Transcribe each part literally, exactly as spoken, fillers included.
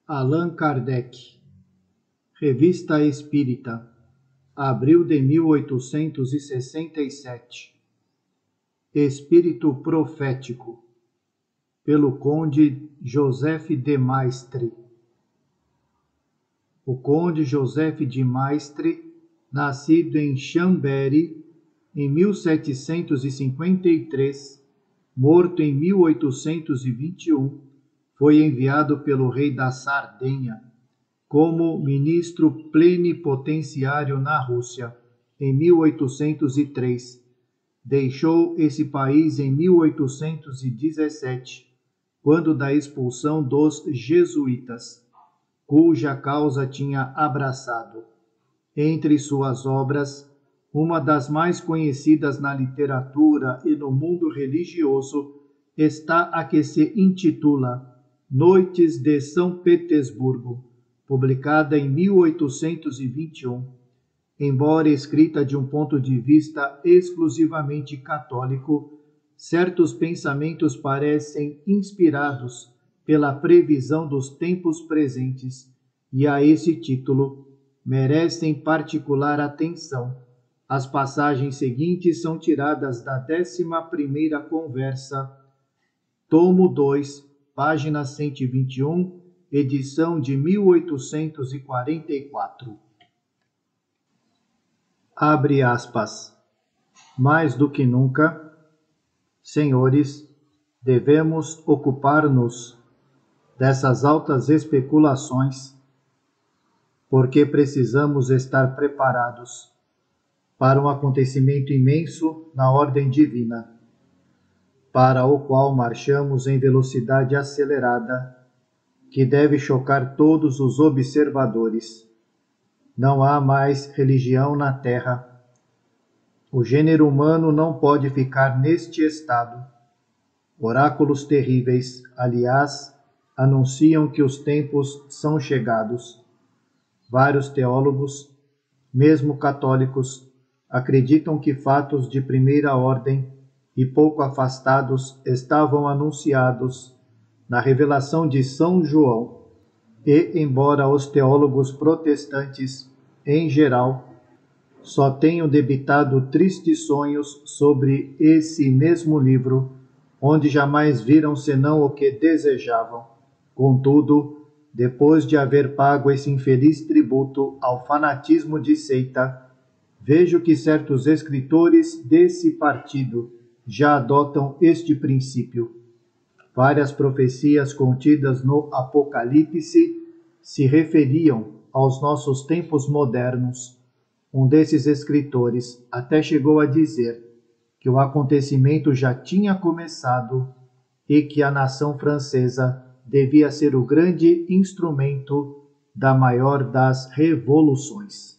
Allan Kardec, Revista Espírita, abril de mil oitocentos e sessenta e sete. Espírito Profético, pelo Conde Joseph de Maistre. O Conde Joseph de Maistre, nascido em Chambéry em mil setecentos e cinquenta e três, morto em mil oitocentos e vinte e um, foi enviado pelo rei da Sardenha como ministro plenipotenciário na Rússia em mil oitocentos e três. Deixou esse país em mil oitocentos e dezessete, quando da expulsão dos jesuítas, cuja causa tinha abraçado. Entre suas obras, uma das mais conhecidas na literatura e no mundo religioso está a que se intitula Noites de São Petersburgo, publicada em mil oitocentos e vinte e um. Embora escrita de um ponto de vista exclusivamente católico, certos pensamentos parecem inspirados pela previsão dos tempos presentes e, a esse título, merecem particular atenção. As passagens seguintes são tiradas da décima primeira conversa, tomo dois, página cento e vinte e um, edição de mil oitocentos e quarenta e quatro. Abre aspas. Mais do que nunca, senhores, devemos ocupar-nos dessas altas especulações, porque precisamos estar preparados para um acontecimento imenso na ordem divina, para o qual marchamos em velocidade acelerada, que deve chocar todos os observadores. Não há mais religião na Terra. O gênero humano não pode ficar neste estado. Oráculos terríveis, aliás, anunciam que os tempos são chegados. Vários teólogos, mesmo católicos, acreditam que fatos de primeira ordem e pouco afastados estavam anunciados na revelação de São João, e, embora os teólogos protestantes, em geral, só tenham debitado tristes sonhos sobre esse mesmo livro, onde jamais viram senão o que desejavam. Contudo, depois de haver pago esse infeliz tributo ao fanatismo de seita, vejo que certos escritores desse partido já adotam este princípio. Várias profecias contidas no Apocalipse se referiam aos nossos tempos modernos. Um desses escritores até chegou a dizer que o acontecimento já tinha começado e que a nação francesa devia ser o grande instrumento da maior das revoluções.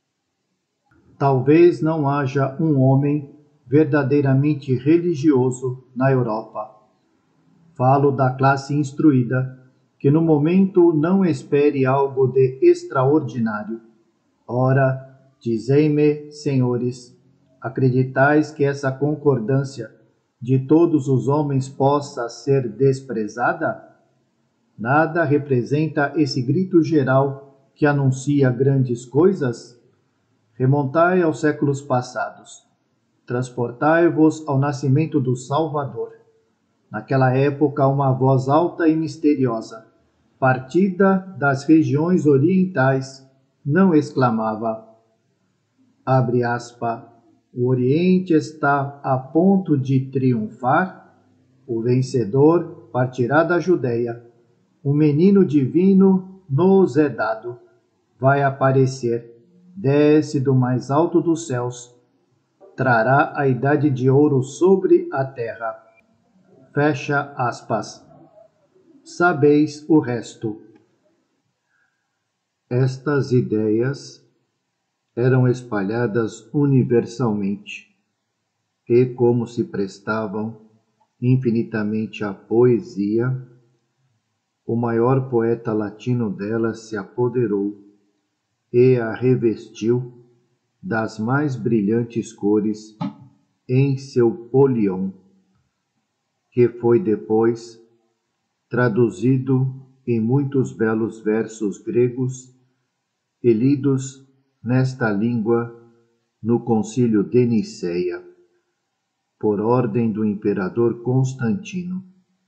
Talvez não haja um homem verdadeiramente religioso na Europa. Falo da classe instruída, que no momento não espere algo de extraordinário. Ora, dizei-me, senhores, acreditais que essa concordância de todos os homens possa ser desprezada? Nada representa esse grito geral que anuncia grandes coisas? Remontai aos séculos passados. Transportai-vos ao nascimento do Salvador. Naquela época, uma voz alta e misteriosa, partida das regiões orientais, não exclamava, abre aspas, o Oriente está a ponto de triunfar, o vencedor partirá da Judeia, o menino divino nos é dado, vai aparecer, desce do mais alto dos céus, trará a idade de ouro sobre a terra. Fecha aspas. Sabeis o resto. Estas ideias eram espalhadas universalmente e, como se prestavam infinitamente à poesia, o maior poeta latino delas se apoderou e a revestiu das mais brilhantes cores em seu polion, que foi depois traduzido em muitos belos versos gregos e lidos nesta língua no concílio de Nicéia, por ordem do imperador Constantino.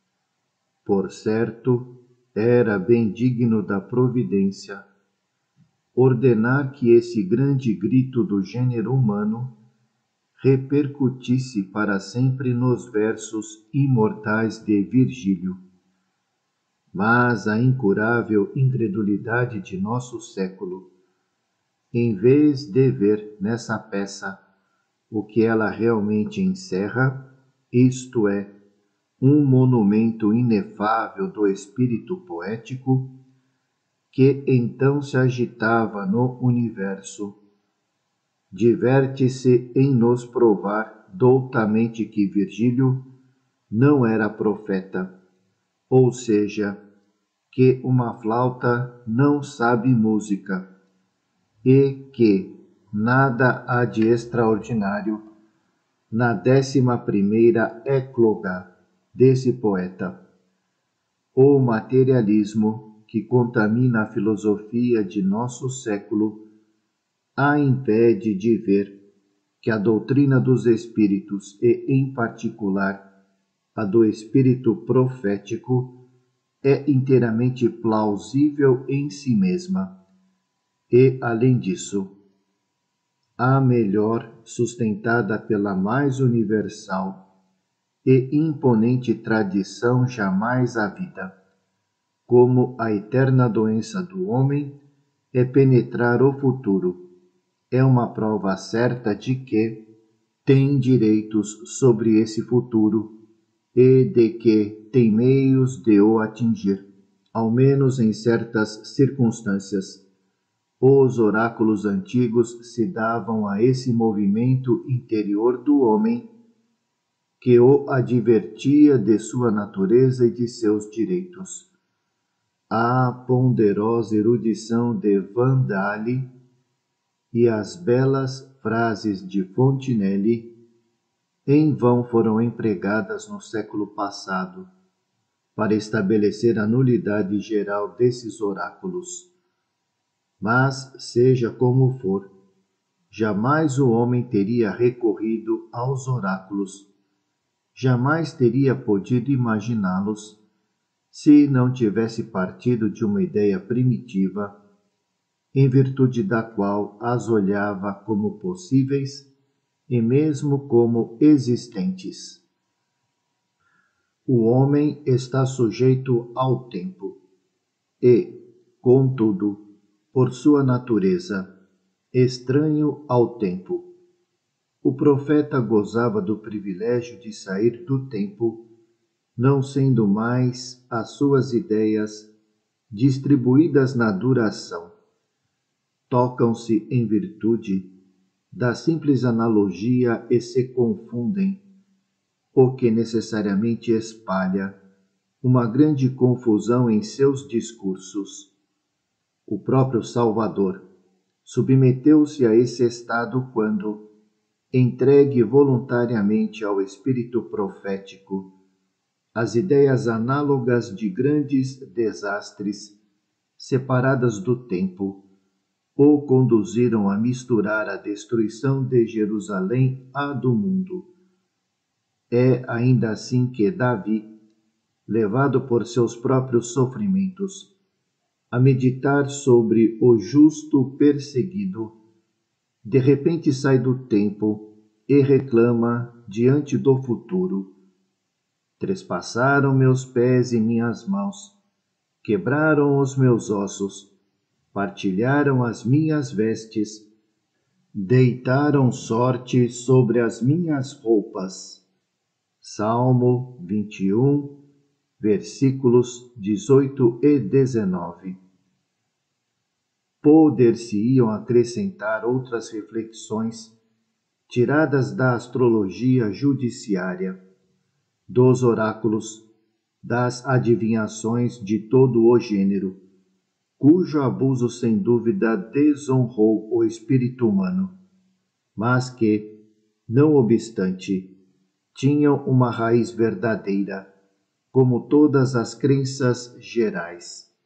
Por certo, era bem digno da providência ordenar que esse grande grito do gênero humano repercutisse para sempre nos versos imortais de Virgílio. Mas a incurável incredulidade de nosso século, em vez de ver nessa peça o que ela realmente encerra, isto é, um monumento inefável do espírito poético, que então se agitava no universo, diverte-se em nos provar doutamente que Virgílio não era profeta, ou seja, que uma flauta não sabe música, e que nada há de extraordinário na décima primeira ecloga desse poeta. O materialismo que contamina a filosofia de nosso século a impede de ver que a doutrina dos espíritos, e em particular a do espírito profético, é inteiramente plausível em si mesma e, além disso, a melhor sustentada pela mais universal e imponente tradição jamais havida, como a eterna doença do homem é penetrar o futuro. É uma prova certa de que tem direitos sobre esse futuro e de que tem meios de o atingir, ao menos em certas circunstâncias. Os oráculos antigos se davam a esse movimento interior do homem que o advertia de sua natureza e de seus direitos. A ponderosa erudição de Vandali e as belas frases de Fontenelle em vão foram empregadas no século passado para estabelecer a nulidade geral desses oráculos. Mas, seja como for, jamais o homem teria recorrido aos oráculos, jamais teria podido imaginá-los, se não tivesse partido de uma ideia primitiva, em virtude da qual as olhava como possíveis e mesmo como existentes. O homem está sujeito ao tempo e, contudo, por sua natureza, estranho ao tempo. O profeta gozava do privilégio de sair do tempo, não sendo mais as suas ideias distribuídas na duração. Tocam-se em virtude da simples analogia e se confundem, o que necessariamente espalha uma grande confusão em seus discursos. O próprio Salvador submeteu-se a esse estado quando, entregue voluntariamente ao espírito profético, as ideias análogas de grandes desastres, separadas do tempo, o conduziram a misturar a destruição de Jerusalém à do mundo. É ainda assim que Davi, levado por seus próprios sofrimentos, a meditar sobre o justo perseguido, de repente sai do tempo e reclama diante do futuro: trespassaram meus pés e minhas mãos, quebraram os meus ossos, partilharam as minhas vestes, deitaram sorte sobre as minhas roupas. Salmo vinte e um, versículos dezoito e dezenove. Poder-se-iam acrescentar outras reflexões tiradas da astrologia judiciária, dos oráculos, das adivinhações de todo o gênero, cujo abuso sem dúvida desonrou o espírito humano, mas que, não obstante, tinham uma raiz verdadeira, como todas as crenças gerais.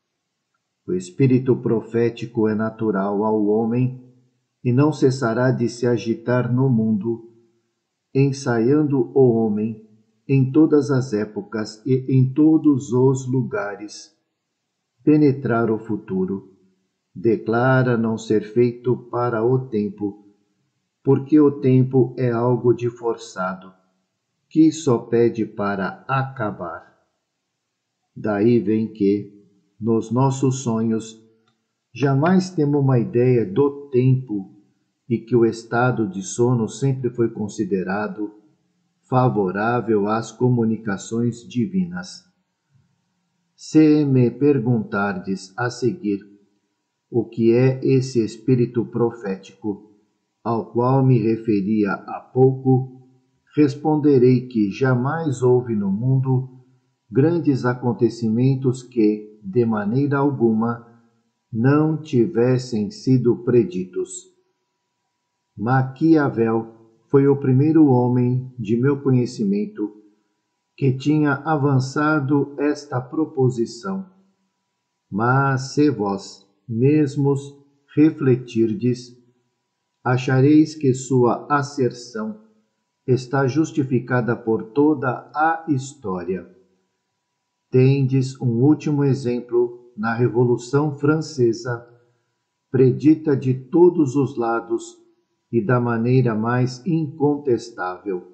O espírito profético é natural ao homem e não cessará de se agitar no mundo, ensaiando o homem em todas as épocas e em todos os lugares. Penetrar o futuro. Declara não ser feito para o tempo, porque o tempo é algo de forçado, que só pede para acabar. Daí vem que, nos nossos sonhos, jamais temos uma ideia do tempo e que o estado de sono sempre foi considerado favorável às comunicações divinas. Se me perguntardes a seguir o que é esse espírito profético, ao qual me referia há pouco, responderei que jamais houve no mundo grandes acontecimentos que, de maneira alguma, não tivessem sido preditos. Maquiavel foi o primeiro homem de meu conhecimento que tinha avançado esta proposição. Mas se vós mesmos refletirdes, achareis que sua asserção está justificada por toda a história. Tendes um último exemplo na Revolução Francesa, predita de todos os lados e da maneira mais incontestável.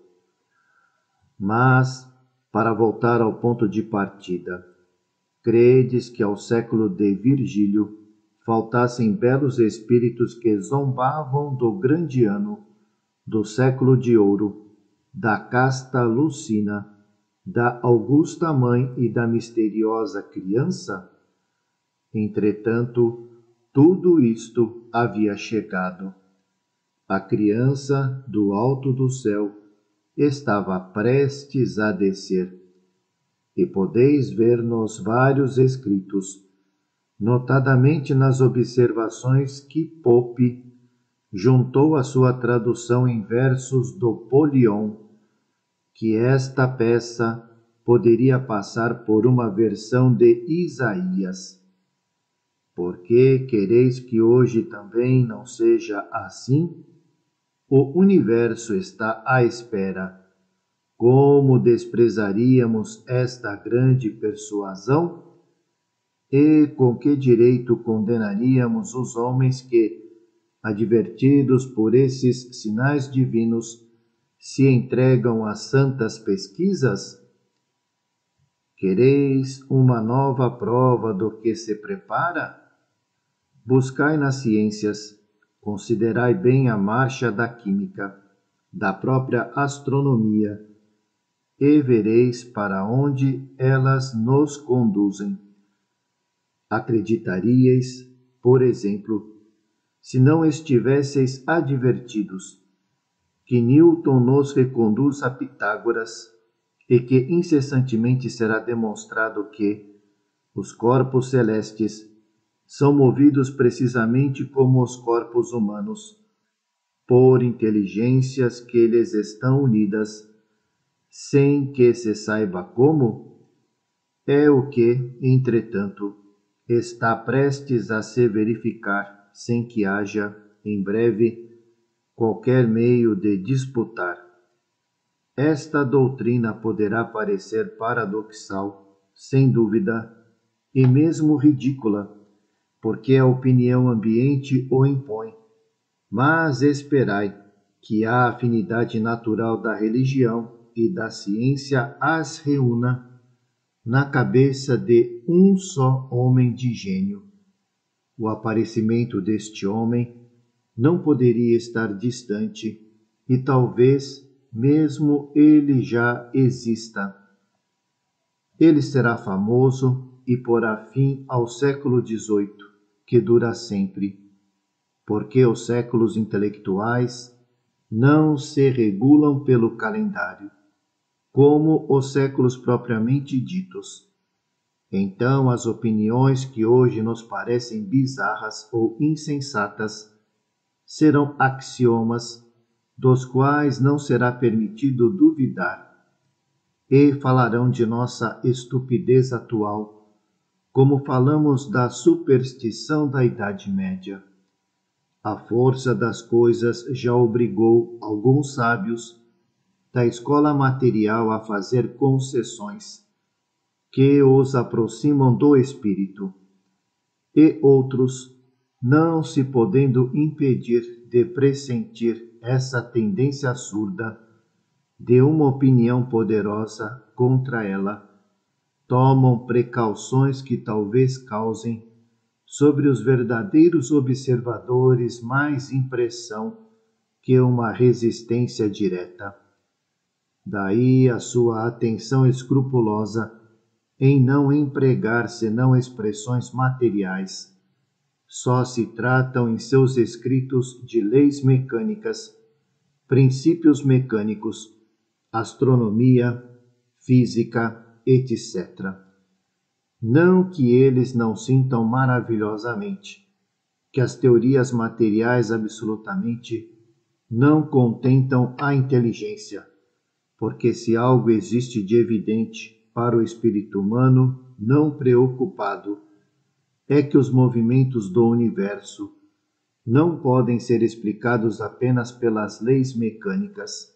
Mas, para voltar ao ponto de partida, credes que ao século de Virgílio faltassem belos espíritos que zombavam do grande ano, do século de ouro, da casta Lucina, da augusta mãe e da misteriosa criança? Entretanto, tudo isto havia chegado. A criança, do alto do céu, estava prestes a descer. E podeis ver nos vários escritos, notadamente nas observações que Pope juntou à sua tradução em versos do Polion, que esta peça poderia passar por uma versão de Isaías. Por que quereis que hoje também não seja assim? O universo está à espera. Como desprezaríamos esta grande persuasão? E com que direito condenaríamos os homens que, advertidos por esses sinais divinos, se entregam a santas pesquisas? Quereis uma nova prova do que se prepara? Buscai nas ciências, considerai bem a marcha da química, da própria astronomia, e vereis para onde elas nos conduzem. Acreditaríeis, por exemplo, se não estivesseis advertidos, que Newton nos reconduz a Pitágoras e que incessantemente será demonstrado que os corpos celestes são movidos precisamente como os corpos humanos, por inteligências que lhes estão unidas, sem que se saiba como? É o que, entretanto, está prestes a se verificar, sem que haja, em breve, qualquer meio de disputar. Esta doutrina poderá parecer paradoxal, sem dúvida, e mesmo ridícula, porque a opinião ambiente o impõe. Mas esperai que a afinidade natural da religião e da ciência as reúna na cabeça de um só homem de gênio. O aparecimento deste homem não poderia estar distante e talvez mesmo ele já exista. Ele será famoso e porá fim ao século dezoito, que dura sempre, porque os séculos intelectuais não se regulam pelo calendário, como os séculos propriamente ditos. Então as opiniões que hoje nos parecem bizarras ou insensatas serão axiomas dos quais não será permitido duvidar, e falarão de nossa estupidez atual, como falamos da superstição da Idade Média. A força das coisas já obrigou alguns sábios da escola material a fazer concessões que os aproximam do espírito, e outros, não se podendo impedir de pressentir essa tendência surda de uma opinião poderosa contra ela, tomam precauções que talvez causem sobre os verdadeiros observadores mais impressão que uma resistência direta. Daí a sua atenção escrupulosa em não empregar senão expressões materiais. Só se tratam em seus escritos de leis mecânicas, princípios mecânicos, astronomia, física, etcétera. Não que eles não sintam maravilhosamente que as teorias materiais absolutamente não contentam a inteligência, porque se algo existe de evidente para o espírito humano não preocupado, é que os movimentos do universo não podem ser explicados apenas pelas leis mecânicas,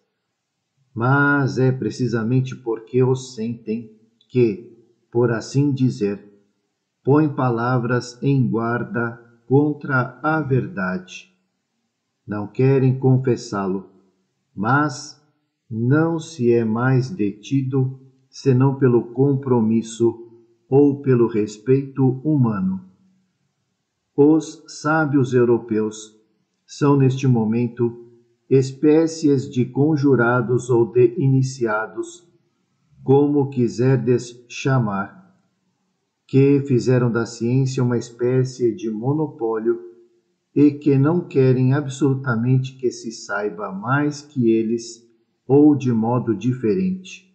mas é precisamente porque os sentem que, por assim dizer, põem palavras em guarda contra a verdade. Não querem confessá-lo, mas não se é mais detido senão pelo compromisso ou pelo respeito humano. Os sábios europeus são neste momento espécies de conjurados ou de iniciados, como quiserdes chamar, que fizeram da ciência uma espécie de monopólio e que não querem absolutamente que se saiba mais que eles ou de modo diferente.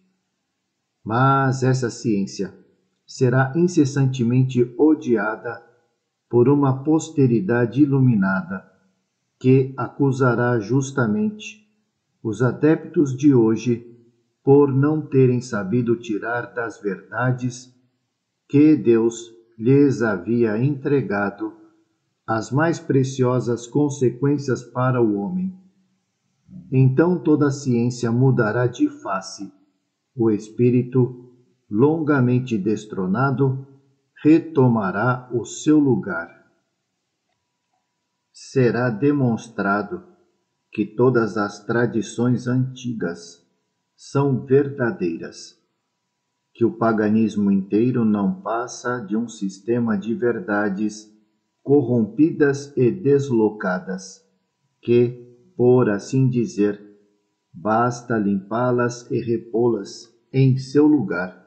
Mas essa ciência será incessantemente odiada por uma posteridade iluminada, que acusará justamente os adeptos de hoje por não terem sabido tirar das verdades que Deus lhes havia entregado as mais preciosas consequências para o homem. Então toda a ciência mudará de face. O espírito, longamente destronado, retomará o seu lugar. Será demonstrado que todas as tradições antigas são verdadeiras, que o paganismo inteiro não passa de um sistema de verdades corrompidas e deslocadas, que, por assim dizer, basta limpá-las e repô-las em seu lugar,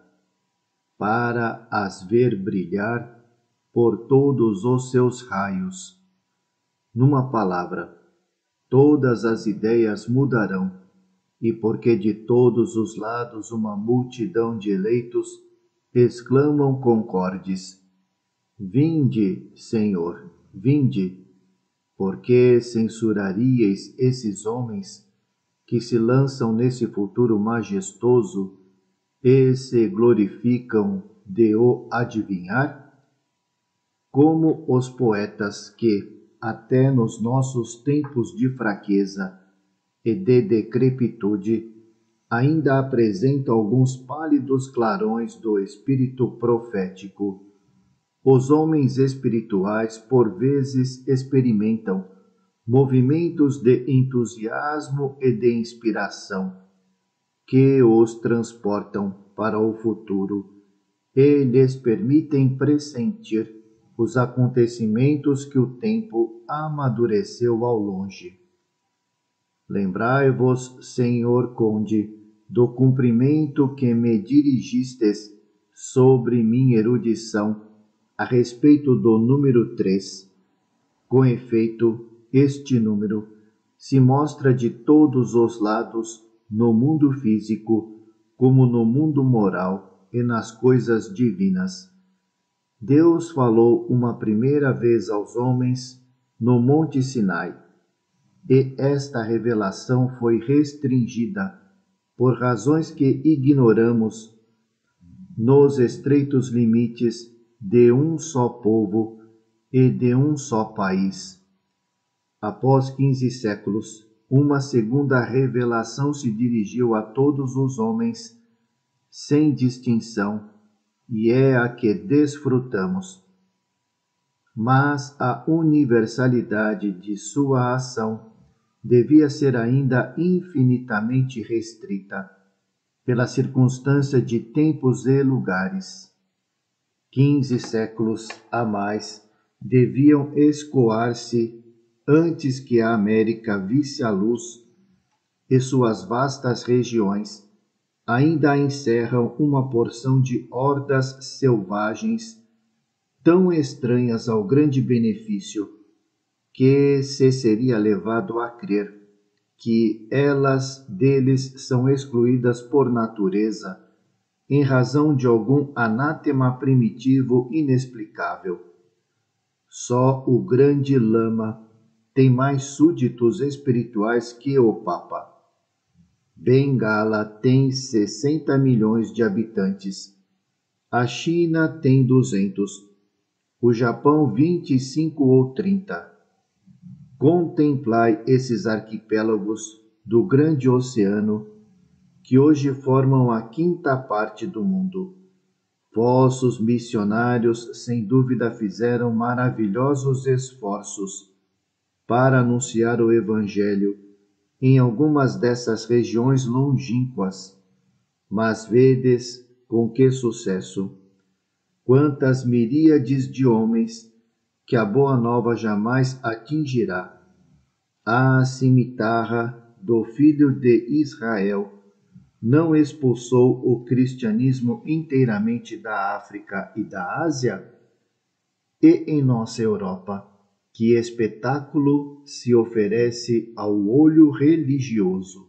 para as ver brilhar por todos os seus raios. Numa palavra, todas as ideias mudarão, e porque de todos os lados uma multidão de eleitos exclamam concordes: Vinde, Senhor, vinde, porque censuraríeis esses homens que se lançam nesse futuro majestoso e se glorificam de o adivinhar? Como os poetas que, até nos nossos tempos de fraqueza e de decrepitude, ainda apresentam alguns pálidos clarões do espírito profético. Os homens espirituais, por vezes, experimentam movimentos de entusiasmo e de inspiração que os transportam para o futuro e lhes permitem pressentir os acontecimentos que o tempo amadureceu ao longe. Lembrai-vos, Senhor Conde, do cumprimento que me dirigistes sobre minha erudição a respeito do número três. Com efeito, este número se mostra de todos os lados no mundo físico, como no mundo moral e nas coisas divinas. Deus falou uma primeira vez aos homens no Monte Sinai, e esta revelação foi restringida, por razões que ignoramos, nos estreitos limites de um só povo e de um só país. Após quinze séculos, uma segunda revelação se dirigiu a todos os homens, sem distinção, e é a que desfrutamos. Mas a universalidade de sua ação devia ser ainda infinitamente restrita, pela circunstância de tempos e lugares. Quinze séculos a mais deviam escoar-se antes que a América visse a luz, e suas vastas regiões ainda encerram uma porção de hordas selvagens tão estranhas ao grande benefício que se seria levado a crer que elas deles são excluídas por natureza, em razão de algum anátema primitivo inexplicável. Só o grande lama tem mais súditos espirituais que o Papa. Bengala tem sessenta milhões de habitantes. A China tem duzentos. O Japão vinte e cinco ou trinta. Contemplai esses arquipélagos do grande oceano que hoje formam a quinta parte do mundo. Vossos missionários, sem dúvida, fizeram maravilhosos esforços para anunciar o Evangelho em algumas dessas regiões longínquas, mas vedes com que sucesso. Quantas miríades de homens que a boa nova jamais atingirá. A cimitarra do filho de Israel não expulsou o cristianismo inteiramente da África e da Ásia? E em nossa Europa, que espetáculo se oferece ao olho religioso?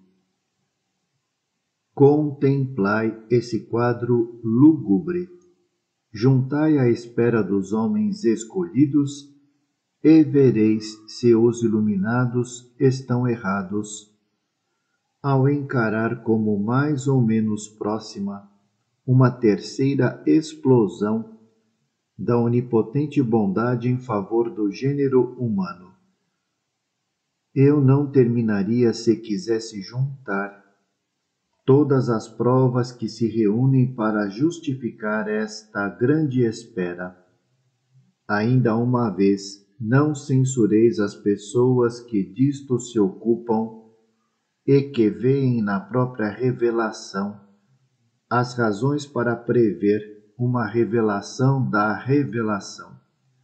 Contemplai esse quadro lúgubre. Juntai a espera dos homens escolhidos e vereis se os iluminados estão errados ao encarar como mais ou menos próxima uma terceira explosão da onipotente bondade em favor do gênero humano. Eu não terminaria se quisesse juntar todas as provas que se reúnem para justificar esta grande espera. Ainda uma vez, não censureis as pessoas que disto se ocupam e que veem na própria revelação as razões para prever uma revelação da revelação.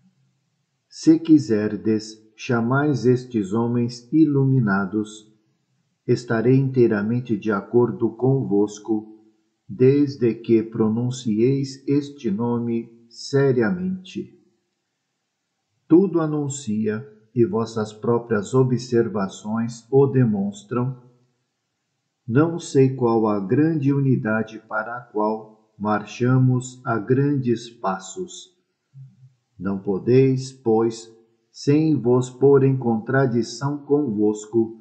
Se quiserdes, chamais estes homens iluminados. Estarei inteiramente de acordo convosco, desde que pronuncieis este nome seriamente. Tudo anuncia, e vossas próprias observações o demonstram. Não sei qual a grande unidade para a qual marchamos a grandes passos. Não podeis, pois, sem vos pôr em contradição convosco,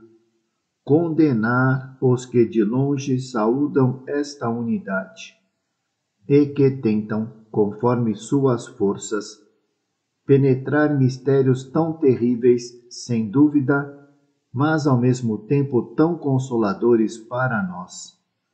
condenar os que de longe saúdam esta unidade, e que tentam, conforme suas forças, penetrar mistérios tão terríveis, sem dúvida, mas ao mesmo tempo tão consoladores para nós.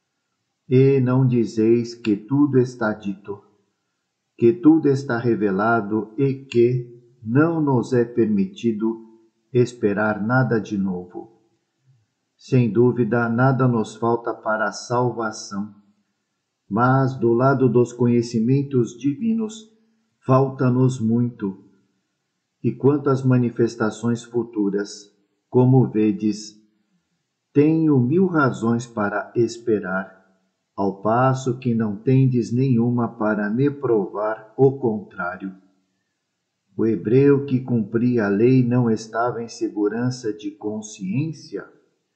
E não dizeis que tudo está dito, que tudo está revelado e que não nos é permitido esperar nada de novo. Sem dúvida, nada nos falta para a salvação, mas do lado dos conhecimentos divinos, falta-nos muito. E quanto às manifestações futuras, como vedes, tenho mil razões para esperar, ao passo que não tendes nenhuma para me provar o contrário. O hebreu que cumpria a lei não estava em segurança de consciência?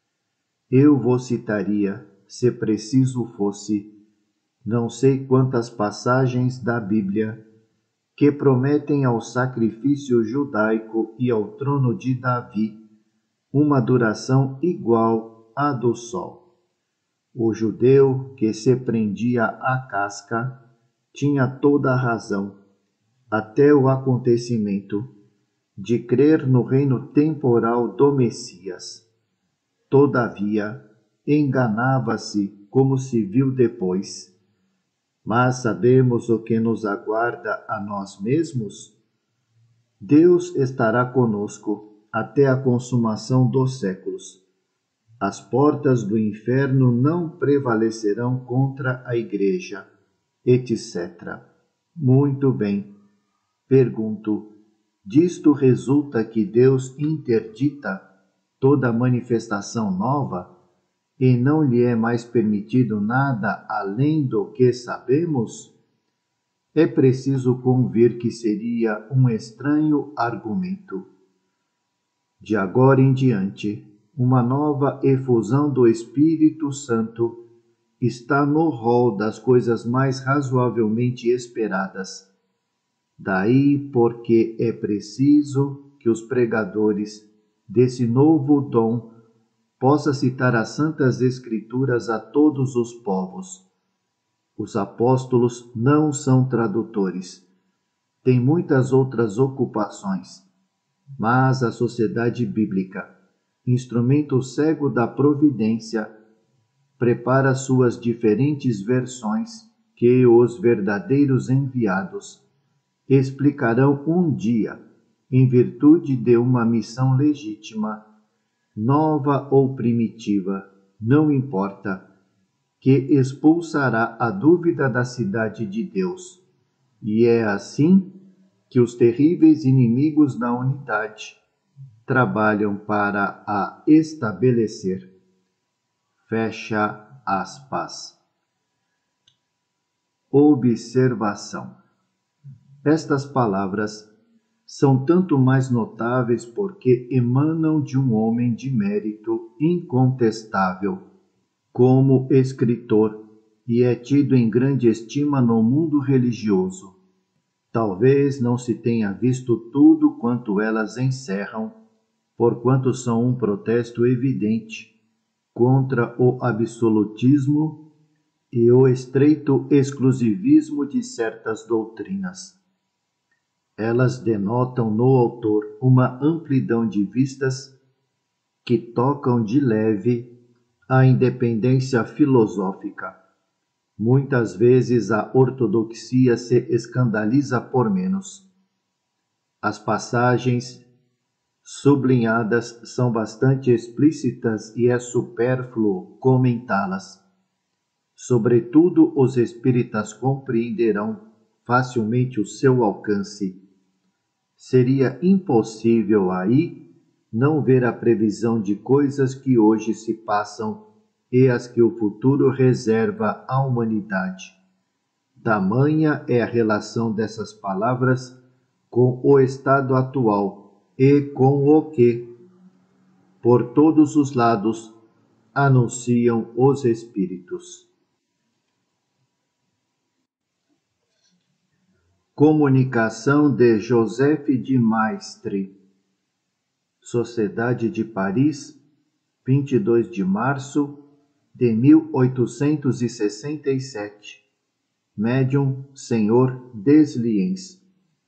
Eu vos citaria, se preciso fosse, não sei quantas passagens da Bíblia que prometem ao sacrifício judaico e ao trono de Davi uma duração igual à do sol. O judeu que se prendia à casca tinha toda a razão, até o acontecimento de crer no reino temporal do Messias. Todavia, enganava-se como se viu depois. Mas sabemos o que nos aguarda a nós mesmos? Deus estará conosco até a consumação dos séculos. As portas do inferno não prevalecerão contra a Igreja, etcétera. Muito bem. Pergunto, disto resulta que Deus interdita toda manifestação nova e não lhe é mais permitido nada além do que sabemos? É preciso convir que seria um estranho argumento. De agora em diante, uma nova efusão do Espírito Santo está no rol das coisas mais razoavelmente esperadas. Daí porque é preciso que os pregadores desse novo dom possam citar as Santas Escrituras a todos os povos. Os apóstolos não são tradutores. Têm muitas outras ocupações, mas a sociedade bíblica, instrumento cego da providência, prepara suas diferentes versões que os verdadeiros enviados explicarão um dia, em virtude de uma missão legítima, nova ou primitiva, não importa, que expulsará a dúvida da cidade de Deus. E é assim que os terríveis inimigos da unidade trabalham para a estabelecer. Fecha aspas. Observação. Estas palavras são tanto mais notáveis porque emanam de um homem de mérito incontestável como escritor e é tido em grande estima no mundo religioso. Talvez não se tenha visto tudo quanto elas encerram, porquanto são um protesto evidente contra o absolutismo e o estreito exclusivismo de certas doutrinas. Elas denotam no autor uma amplidão de vistas que tocam de leve a independência filosófica. Muitas vezes a ortodoxia se escandaliza por menos. As passagens sublinhadas são bastante explícitas e é supérfluo comentá-las. Sobretudo, os espíritas compreenderão facilmente o seu alcance. Seria impossível aí não ver a previsão de coisas que hoje se passam e as que o futuro reserva à humanidade. Tamanha é a relação dessas palavras com o estado atual e com o que, por todos os lados, anunciam os Espíritos. Comunicação de Joseph de Maistre, Sociedade de Paris, vinte e dois de março de mil oitocentos e sessenta e sete. Médium Senhor Desliens.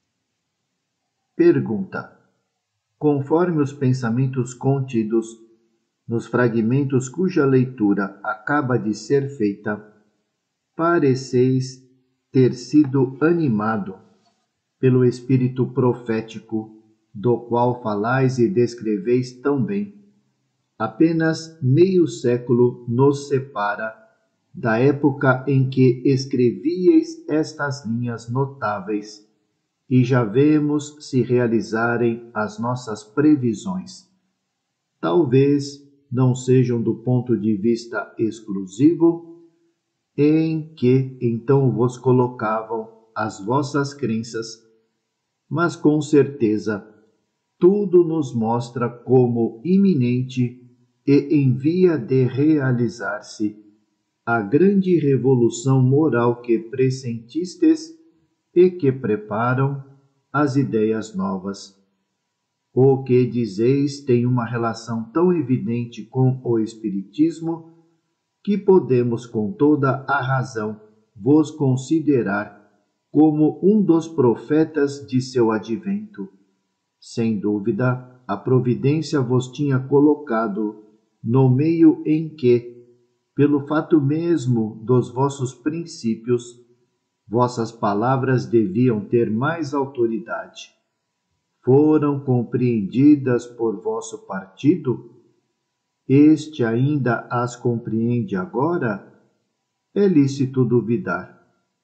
Pergunta: conforme os pensamentos contidos nos fragmentos cuja leitura acaba de ser feita, pareceis ter sido animado pelo espírito profético, do qual falais e descreveis tão bem. Apenas meio século nos separa da época em que escrevíeis estas linhas notáveis, e já vemos se realizarem as nossas previsões. Talvez não sejam do ponto de vista exclusivo, em que então vos colocavam as vossas crenças, mas com certeza tudo nos mostra como iminente e em via de realizar-se a grande revolução moral que pressentistes e que preparam as ideias novas. O que dizeis tem uma relação tão evidente com o Espiritismo que podemos com toda a razão vos considerar como um dos profetas de seu advento. Sem dúvida, a providência vos tinha colocado no meio em que, pelo fato mesmo dos vossos princípios, vossas palavras deviam ter mais autoridade. Foram compreendidas por vosso partido? Este ainda as compreende agora? É lícito duvidar.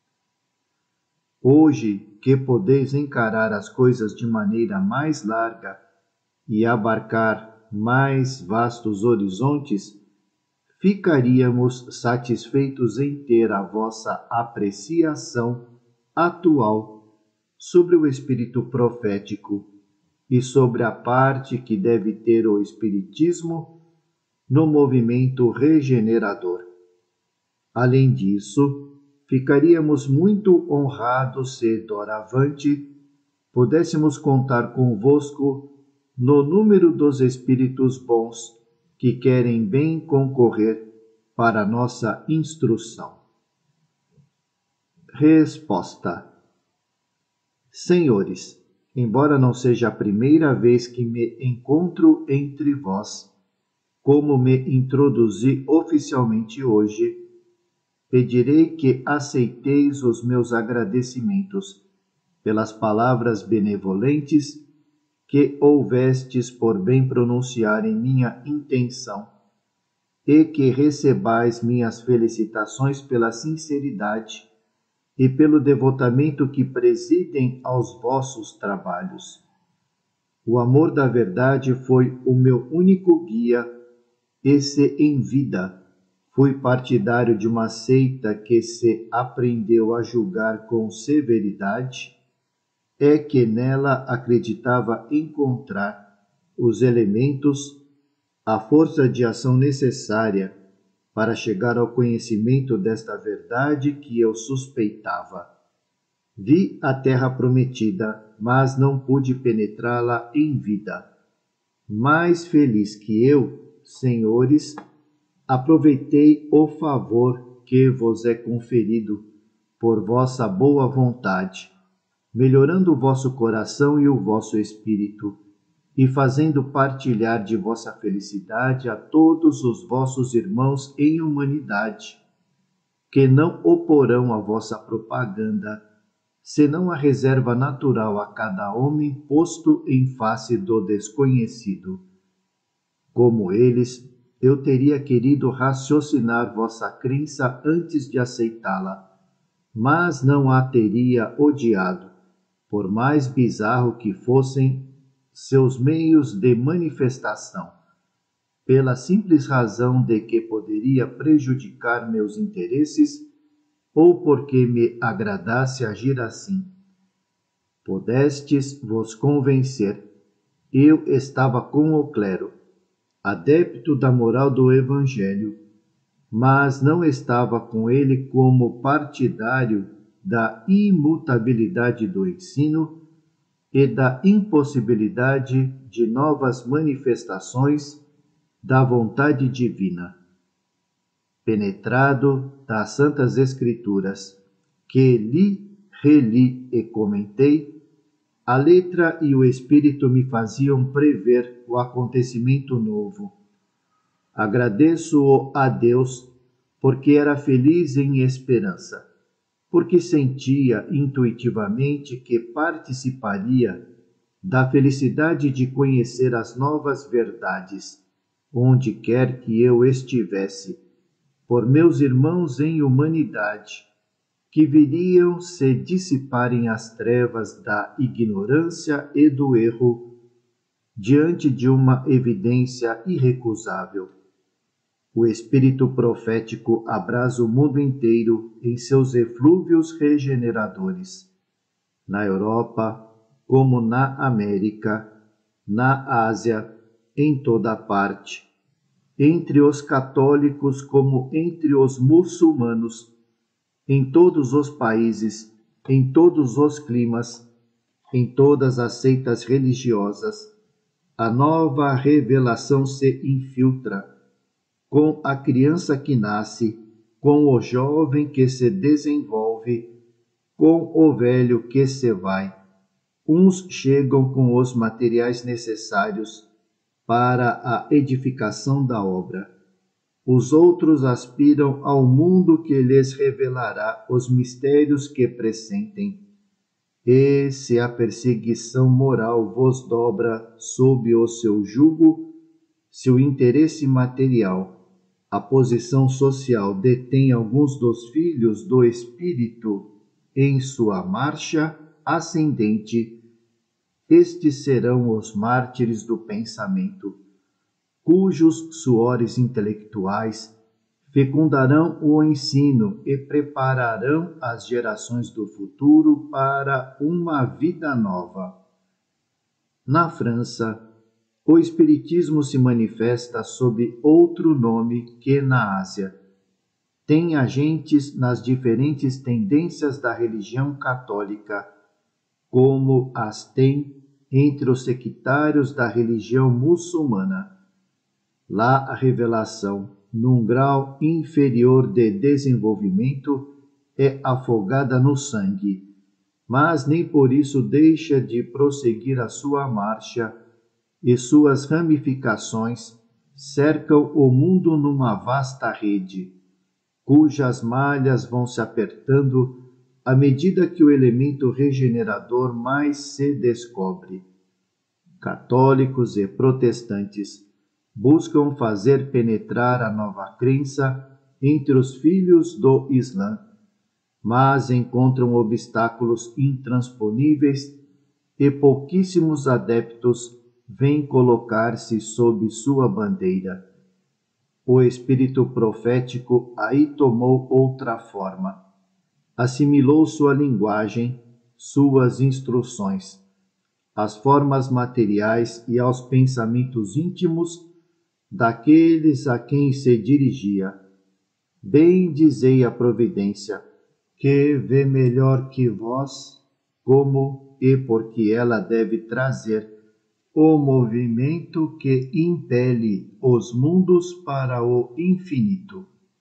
Hoje, que podeis encarar as coisas de maneira mais larga e abarcar mais vastos horizontes, ficaríamos satisfeitos em ter a vossa apreciação atual sobre o espírito profético e sobre a parte que deve ter o espiritismo no movimento regenerador. Além disso, ficaríamos muito honrados se, doravante, pudéssemos contar convosco no número dos espíritos bons que querem bem concorrer para nossa instrução. Resposta: Senhores, embora não seja a primeira vez que me encontro entre vós, como me introduzi oficialmente hoje, pedirei que aceiteis os meus agradecimentos pelas palavras benevolentes que houvestes por bem pronunciar em minha intenção, e que recebais minhas felicitações pela sinceridade e pelo devotamento que presidem aos vossos trabalhos. O amor da verdade foi o meu único guia, e se em vida fui partidário de uma seita que se aprendeu a julgar com severidade, é que nela acreditava encontrar os elementos, a força de ação necessária para chegar ao conhecimento desta verdade que eu suspeitava. Vi a terra prometida, mas não pude penetrá-la em vida. Mais feliz que eu, senhores, aproveitei o favor que vos é conferido por vossa boa vontade, melhorando o vosso coração e o vosso espírito, e fazendo partilhar de vossa felicidade a todos os vossos irmãos em humanidade, que não oporão a vossa propaganda, senão a reserva natural a cada homem posto em face do desconhecido. Como eles, eu teria querido raciocinar vossa crença antes de aceitá-la, mas não a teria odiado, por mais bizarro que fossem seus meios de manifestação, pela simples razão de que poderia prejudicar meus interesses ou porque me agradasse agir assim. Pudestes vos convencer, eu estava com o clero, adepto da moral do Evangelho, mas não estava com ele como partidário da imutabilidade do ensino e da impossibilidade de novas manifestações da vontade divina. Penetrado das Santas Escrituras, que li, reli e comentei, a letra e o espírito me faziam prever o acontecimento novo. Agradeço-o a Deus, porque era feliz em esperança, porque sentia intuitivamente que participaria da felicidade de conhecer as novas verdades, onde quer que eu estivesse, por meus irmãos em humanidade, que viriam se dissiparem as trevas da ignorância e do erro diante de uma evidência irrecusável. O espírito profético abrasa o mundo inteiro em seus eflúvios regeneradores, na Europa, como na América, na Ásia, em toda parte, entre os católicos como entre os muçulmanos, em todos os países, em todos os climas, em todas as seitas religiosas, a nova revelação se infiltra, com a criança que nasce, com o jovem que se desenvolve, com o velho que se vai. Uns chegam com os materiais necessários para a edificação da obra. Os outros aspiram ao mundo que lhes revelará os mistérios que pressentem. E se a perseguição moral vos dobra sob o seu jugo, se o interesse material, a posição social detém alguns dos filhos do Espírito em sua marcha ascendente, estes serão os mártires do pensamento, cujos suores intelectuais fecundarão o ensino e prepararão as gerações do futuro para uma vida nova. Na França, o Espiritismo se manifesta sob outro nome que na Ásia. Tem agentes nas diferentes tendências da religião católica, como as tem entre os sectários da religião muçulmana. Lá a revelação, num grau inferior de desenvolvimento, é afogada no sangue, mas nem por isso deixa de prosseguir a sua marcha, e suas ramificações cercam o mundo numa vasta rede, cujas malhas vão se apertando à medida que o elemento regenerador mais se descobre. Católicos e protestantes buscam fazer penetrar a nova crença entre os filhos do Islã, mas encontram obstáculos intransponíveis e pouquíssimos adeptos vêm colocar-se sob sua bandeira. O espírito profético aí tomou outra forma. Assimilou sua linguagem, suas instruções, às formas materiais e aos pensamentos íntimos daqueles a quem se dirigia. Bem dizei a providência, que vê melhor que vós como e porque ela deve trazer o movimento que impele os mundos para o infinito.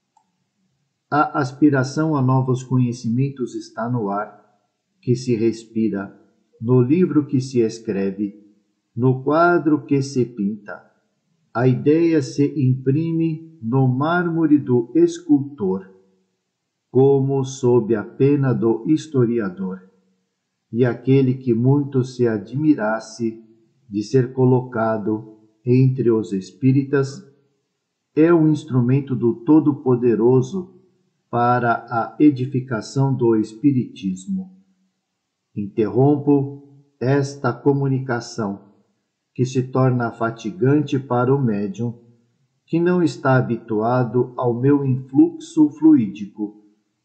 A aspiração a novos conhecimentos está no ar que se respira, no livro que se escreve, no quadro que se pinta. A ideia se imprime no mármore do escultor, como sob a pena do historiador. E aquele que muito se admirasse de ser colocado entre os espíritas é um instrumento do Todo-Poderoso para a edificação do espiritismo. Interrompo esta comunicação, que se torna fatigante para o médium, que não está habituado ao meu influxo fluídico.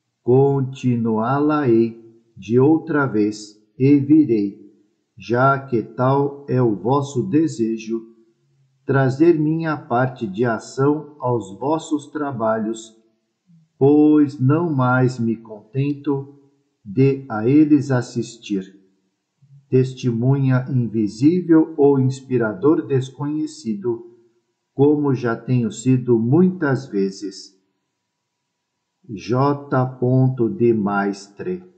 Continuá-la-ei de outra vez e virei, já que tal é o vosso desejo, trazer minha parte de ação aos vossos trabalhos, pois não mais me contento de a eles assistir. Testemunha invisível ou inspirador desconhecido, como já tenho sido muitas vezes. J. de Maistre.